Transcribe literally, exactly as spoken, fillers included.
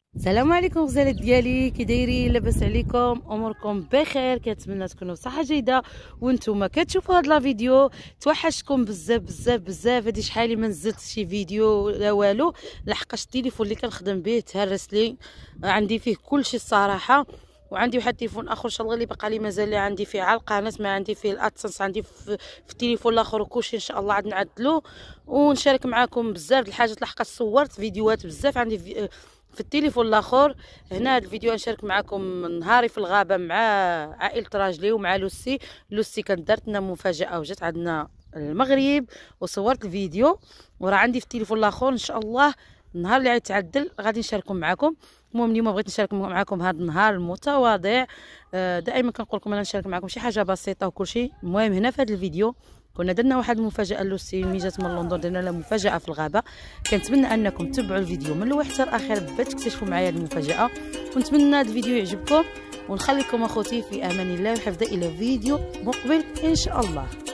السلام عليكم غزالات ديالي، كي دايرين؟ لاباس عليكم؟ اموركم بخير؟ كنتمنى تكونوا بصحه جيده وانتم كتشوفوا هاد لا فيديو. توحشتكم بزاف بزاف بزاف. هادي شحال ما نزلت شي فيديو لا والو، لحقاش التليفون اللي كنخدم به تهرس لي، عندي فيه كلشي الصراحه. وعندي واحد التليفون اخر ان شاء الله اللي بقى لي مازال لي عندي فيه على القناه، ما عندي فيه الادسنس، عندي في, في التليفون الاخر وكلشي ان شاء الله عاد نعدلو ونشارك معكم بزاف د الحاجات. لحقاش صورت فيديوهات بزاف عندي في في التليفون الاخر. هنا هذا الفيديو نشارك معكم نهاري في الغابه مع عائله راجلي ومع لوسي. لوسي كانت دارت لنا مفاجاه وجات عندنا المغرب وصورت الفيديو، وراه عندي في التليفون الاخر ان شاء الله النهار اللي غيتعدل غادي نشارككم معكم. المهم اليوم بغيت نشارك معكم هذا النهار المتواضع. دائما كنقول لكم انا نشارك معكم شي حاجه بسيطه وكلشي. المهم هنا في هذا الفيديو كنا درنا واحد المفاجاه لوسي ملي جات من لندن، درنا لها مفاجاه في الغابه. كنتمنى انكم تتبعوا الفيديو من الاول حتى الاخير باش تكتشفوا معايا المفاجاه، ونتمنى هذا الفيديو يعجبكم. ونخليكم اخوتي في امان الله وحفظه الى فيديو مقبل ان شاء الله.